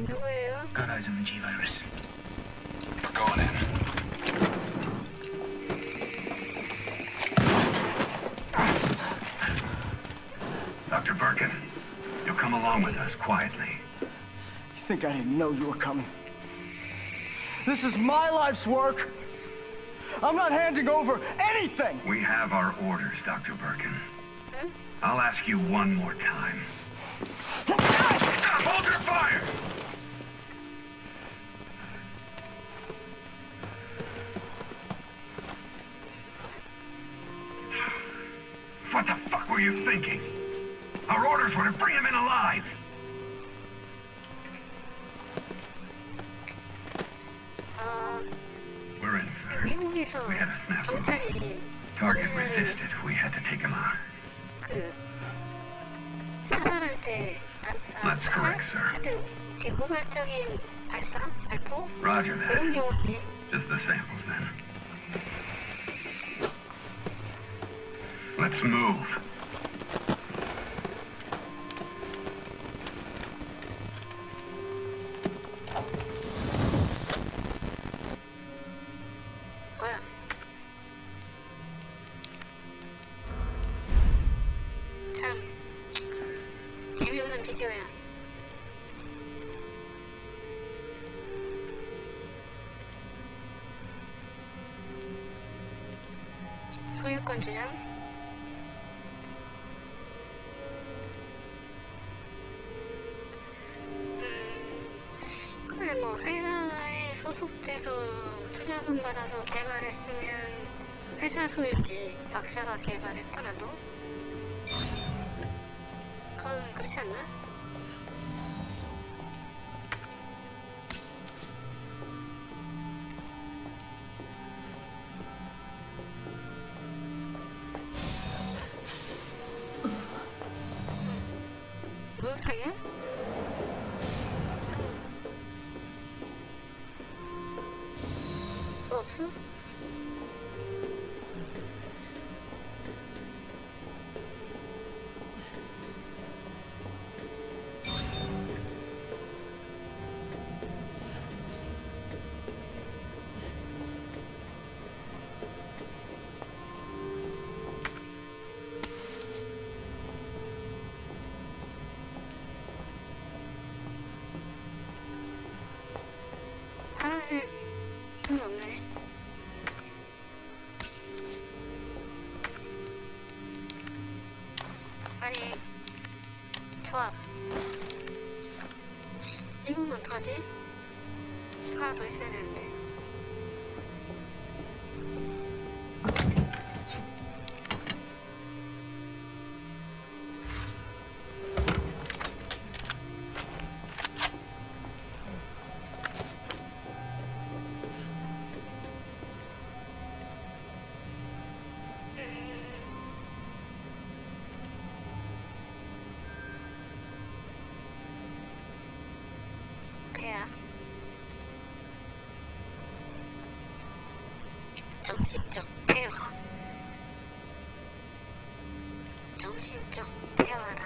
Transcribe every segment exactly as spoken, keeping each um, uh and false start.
누구예요? Got eyes on the G-Virus. We're going in. Doctor Birkin, you'll come along with us quietly. You think I didn't know you were coming? This is my life's work. I'm not handing over anything. We have our orders, Doctor Birkin. Hmm? I'll ask you one more time. Hold your fire! What the fuck were you thinking? Our orders were to bring him in alive. 어, We're in, sir. 미국에서 We had a snafu. 경찰이 Target resisted. We had to take him out. 그 사살할 때 아, 아, That's correct, sir. 하여튼 이렇게 후발적인 발사, 발포 Roger 그런 that. 경우지. Just the samples, then. Let's move. 뭐야? 참 재미없는 비디오야. 소유권 주장? 음, 그래 뭐 회사에 소속돼서 투자금 받아서 개발했으면 회사 소유지 박사가 개발했더라도 그건 그렇지 않나? 목욕탕이야? 뭐 없어? 파란색 돈 없네. 아니 조합 이건 어떡하지? 하나 더 있어야 되는데. 그래야 정신적 대화 정신적 대화라.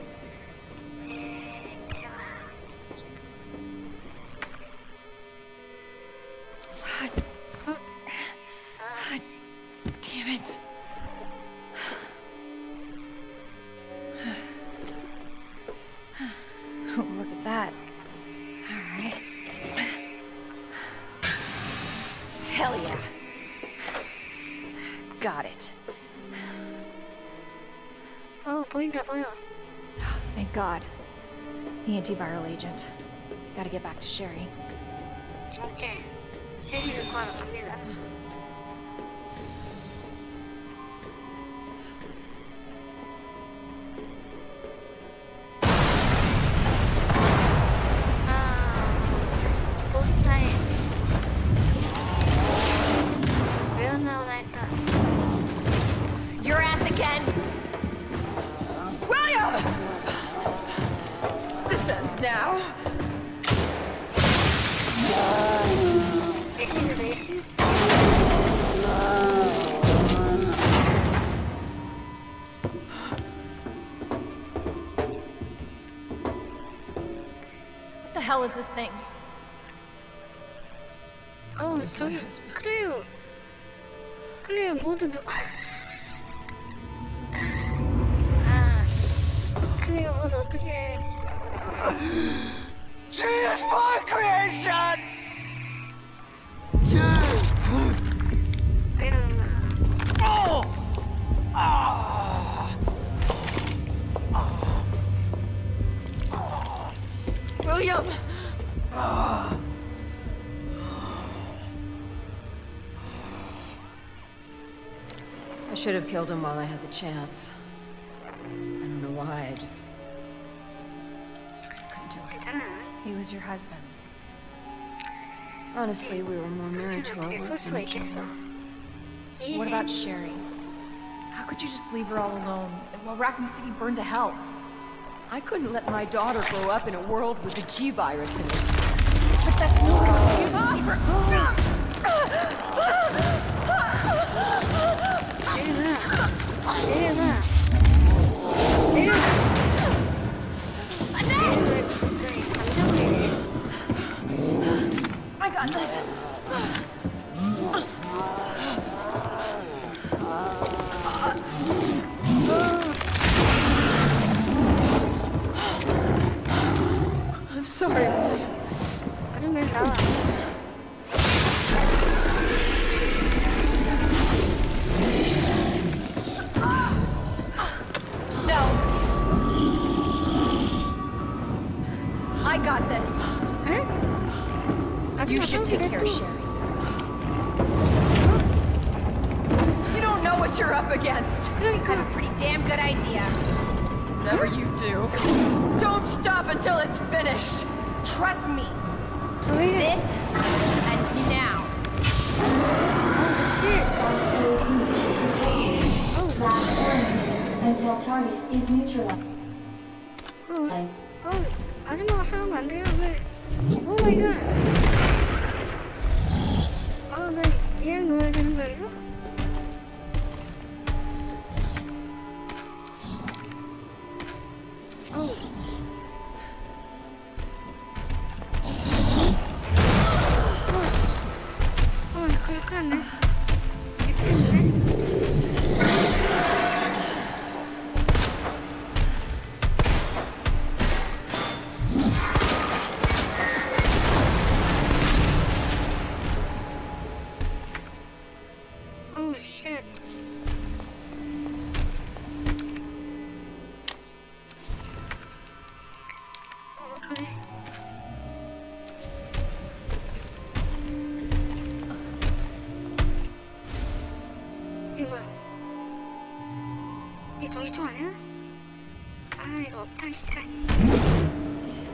네, 대화. 어? 아, Damn it. Oh, look at that. All right. Hell yeah. Got it. 어 보인다 보여. Oh, thank God. The antiviral agent. Gotta get back to Sherry. 오케이. 쉐리를 구하러 갑니다. 아, 보스타임. 왜 안 나오나 했다. Your ass again! William! This ends now. 레시드 레시? hell is this thing? 어, 저기 클레어. 클레어 모두 누... 아, 클레어 모두 어떻게... She is my creation! 이러나. Oh! Ah! William! I should have killed him while I had the chance. I don't know why, I just couldn't do it. 괜찮아. He was your husband. Honestly, we were more married to our 어떻게 work 쏠 than 수가 each 있겠어. other. What about Sherry? How could you just leave her all alone while Raccoon City burned to hell? I couldn't let my daughter grow up in a world with the G virus in it. But that's no excuse to leave her. 내려가. 내려가. 내려가. 내려가. 갑자기 감정이. I got this. I'm sorry, William. 아줌마 나와. No. I got this. 응? You 아줌마 should take 또 care of 그랬어. Sherry. You don't know what you're up against. I have 그러니까. a pretty damn good idea. Whatever you do, don't stop until it's finished. Trust me. 저희는 This ends now. Until target is neutralized. 어, 아줌마가 싸우면 안 돼요. 왜? 오 마이 갓. 아, 나 얘랑 놀아야 되는 거야, 이거? 어우. 어, 어, 그럴 거 같네. 미치겠네. Oh shit. 어, 어떡하지? 이거 뭐야? 이 전기총 아니야? 아, 이거 없다, 진짜.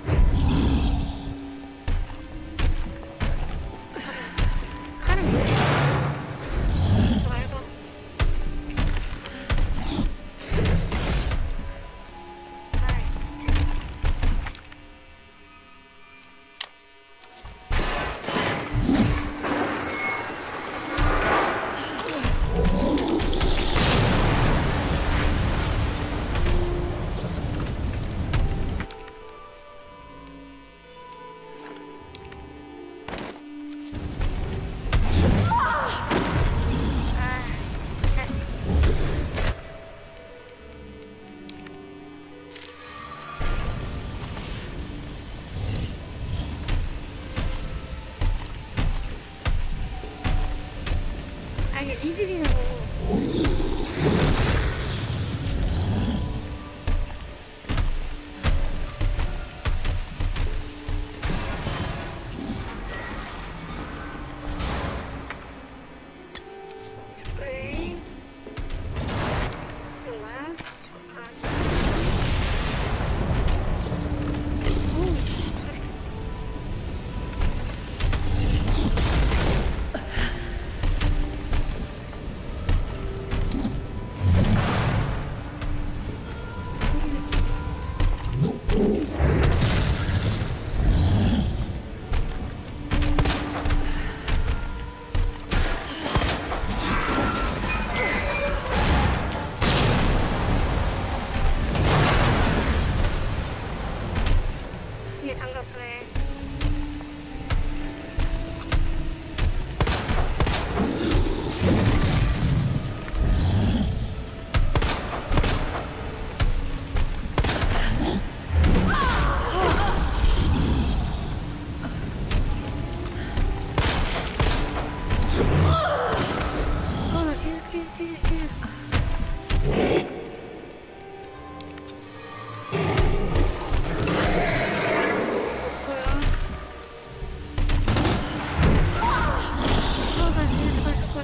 칼은 뭐야? 이거 말고. 아이, 진짜. 아, 진짜. 아, 이게 니들이라고. 에이. 이거 뭐야? 아. 오, 소리.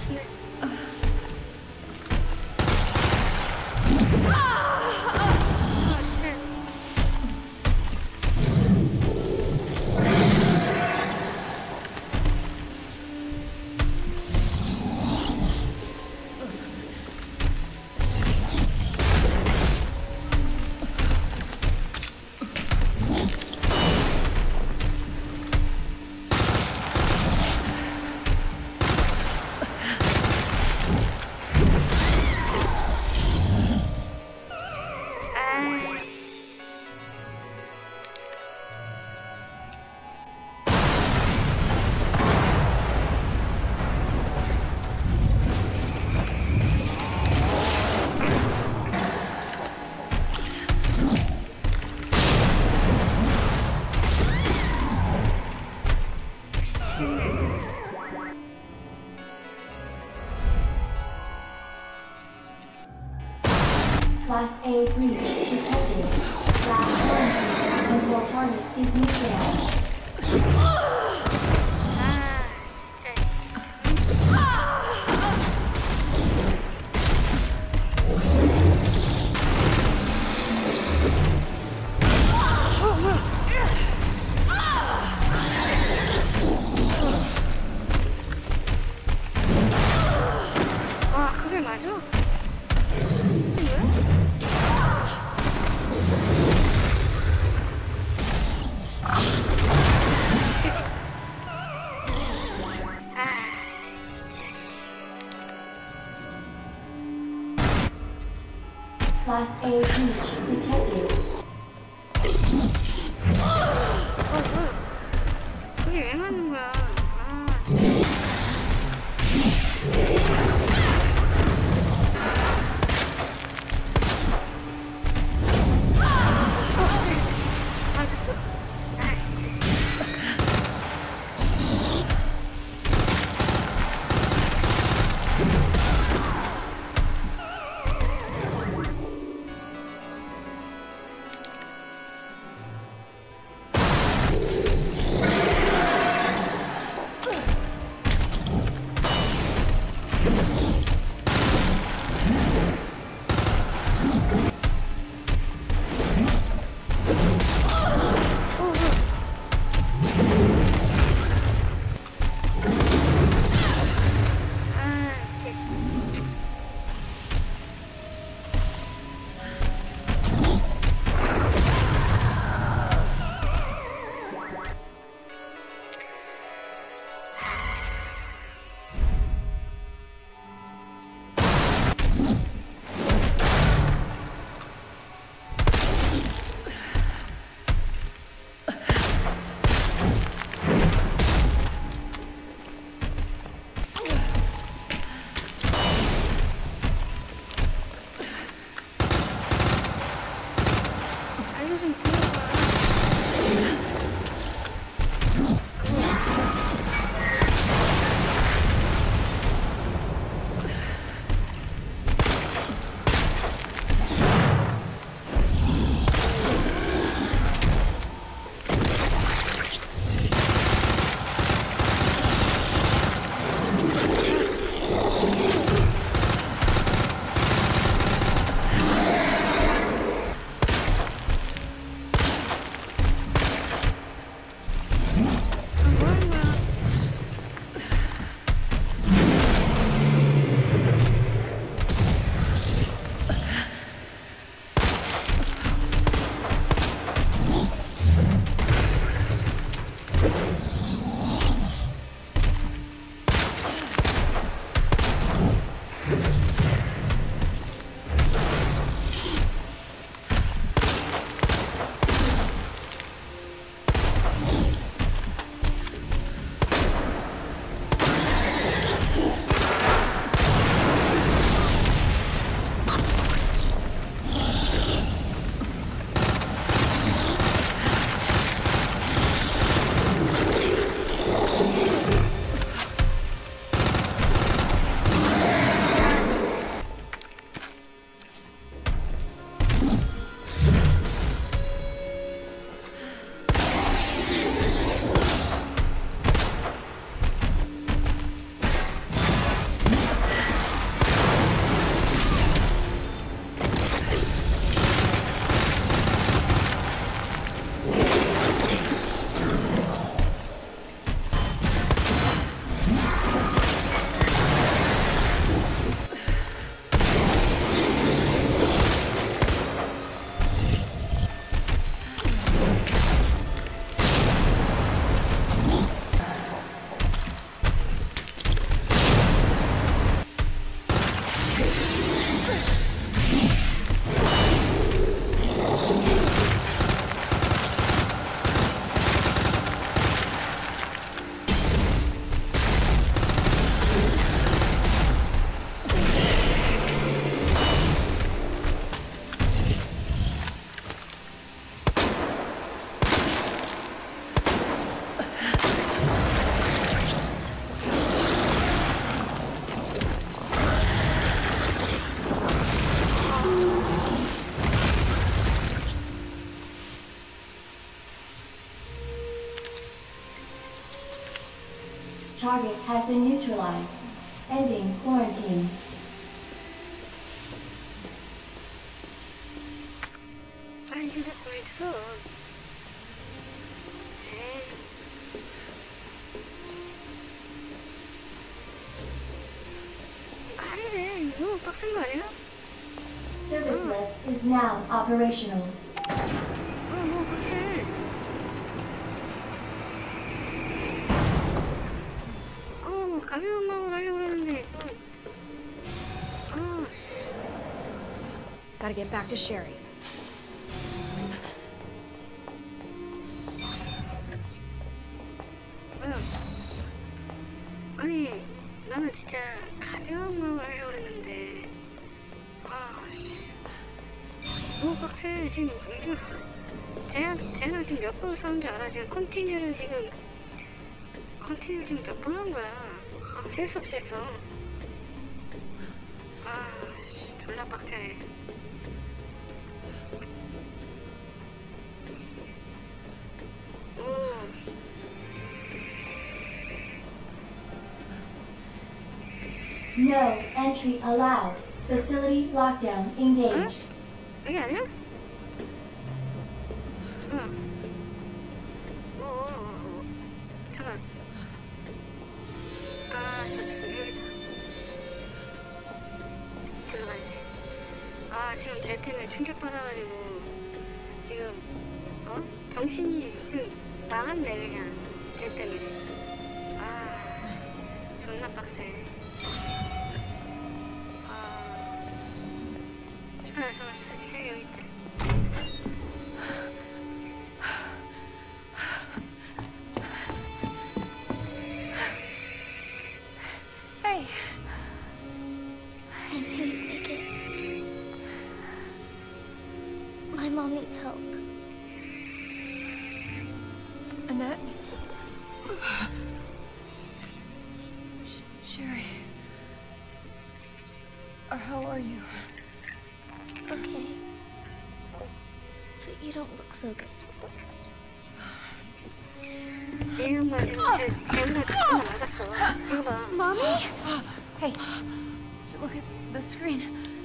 같은데. 아, 쉣. Class A breach detected. Lab quarantine until target is neutralized. 아, 진짜. 어, 뭐야? 와, 그게 맞아? Class A breach detected. 어, 뭐야? 그게 왜 맞는 거야? 아, target has been neutralized. Ending quarantine. 아니 근데 왜 있어? 에이. 아니네. 이거 빡센 거 아니야? Service lift is now operational. 어, 뭐 빡세. 어, 가벼운 마음으로 하려고 그랬는데. 어. 어. Gotta get back to Sherry. 뭐야? 아니, 나는 진짜 가벼운 마음으로 하려고 그랬는데. 아, 너무 빡세. 지금 이거 쟤랑, 쟤랑 지금 몇 번을 싸운 줄 알아? 지금 컨티뉴를 지금 컨티뉴 지금 몇 번 한 거야? 아, 셀 수 없이 했어. 아, 졸라 빡세. 오. No entry allowed. Facility lockdown engaged. 여기 아니야? 응. 오, 오, 오, 오. 잠깐. 아, 저 지금 여기다. 들어가야지. 아, 지금 쟤 때문에 충격받아가지고 지금 어? 정신이 지금 나갔네 그냥 쟤 때문에. 아, 존나 빡세. 아, 잠깐만, 잠깐만, 여기 있다. Hey. I knew you'd make it. My mom needs help. Annette? Sh Sherry. Or how are you? Okay. But you don't look so good. 이 형아 지금 쟤 걔가 죽고 나갔어. 이거 봐. Mommy? Hey, did you look at the screen?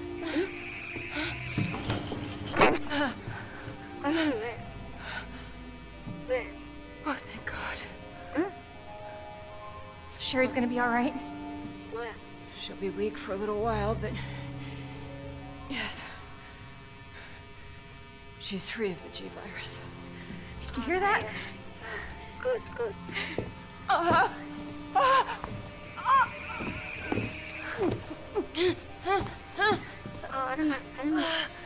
아니면 왜? 왜? Oh, thank God. 응? So Sherry's gonna be all right? 뭐야? She'll be weak for a little while, but yes. She's free of the G virus. Did you hear that? Good, good. Uh, uh, 어, 아줌마, 아줌마.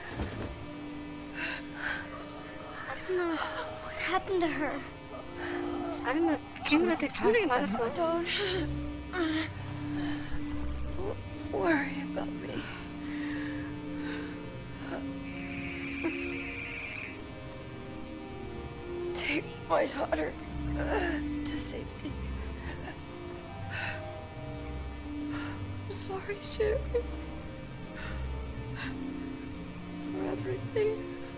아줌마, What happened to her? 아줌마, 괴물한테 상당히 맞았어. Don't worry about me. Take my daughter to safety. I'm sorry, Sherry. For everything.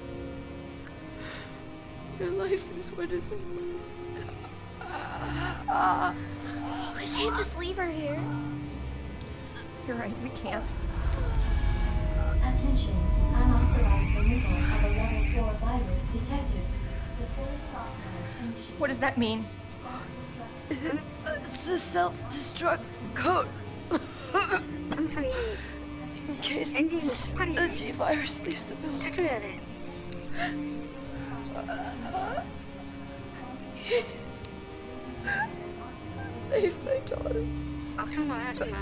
Your life is what is important. We can't just leave her here. you're right, we can't. Attention. Unauthorized removal of a level four virus detected. Facility lockdown initiated. What does that mean? Self-destruct. It's a self-destruct code. 항상 이 In case 엔딩 팔이 the G virus leaves the building. 찾아야 돼. Save my daughter. 걱정 마, 아줌마.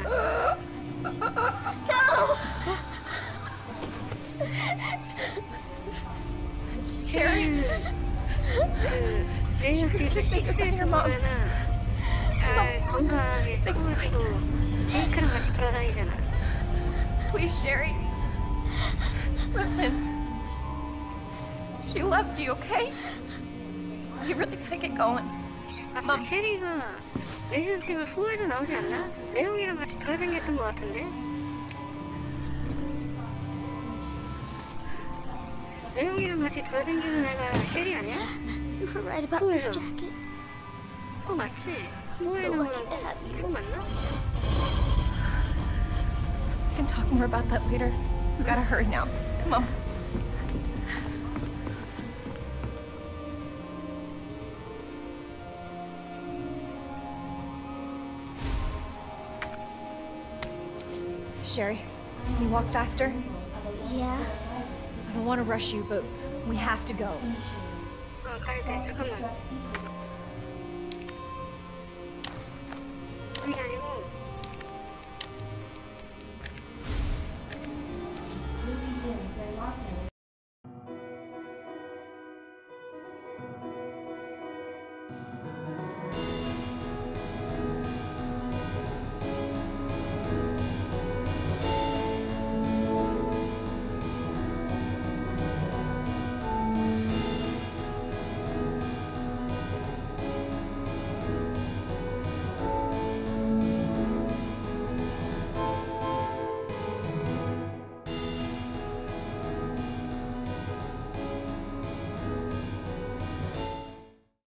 Sherry? 그 레이어스에서 식스에서 보면은 잘 건강하게 써가지고 제이크랑 같이 돌아다니잖아. Please, Sherry. Listen. She left you, okay? You really gotta get going. 아까 체리가 레이어스를 후에도 나오지 않나? 레옹이랑 같이 돌아다녔던 것 같은데? 레옹이랑 같이 돌아다니는 애가 쉐리 아니야? You were right about this jacket. 어, 맞지? I'm so 후회하는 lucky to 거랑 have you. 또 맞나? We can talk more about that later. We gotta hurry now. Come on. Sherry, can you walk faster? Yeah? I don't want to rush you, but we have to go. 어, 가야 돼. 잠깐만. 아니, 아니,